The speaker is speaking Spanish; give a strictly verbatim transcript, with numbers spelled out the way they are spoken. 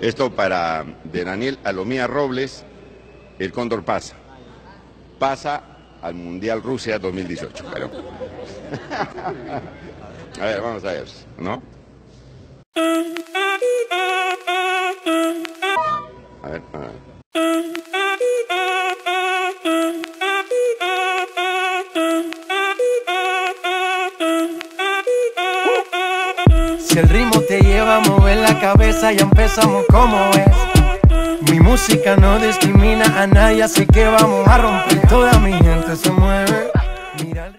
Esto para de Daniel Alomía Robles, el Cóndor pasa. Pasa al Mundial Rusia dos mil dieciocho. Pero... a ver, vamos a ver, ¿no? A ver, a ver. Si el ritmo te lleva a mover la cabeza, ya empezamos como es. Mi música no discrimina a nadie, así que vamos a romper. Toda mi gente se mueve. Mira el...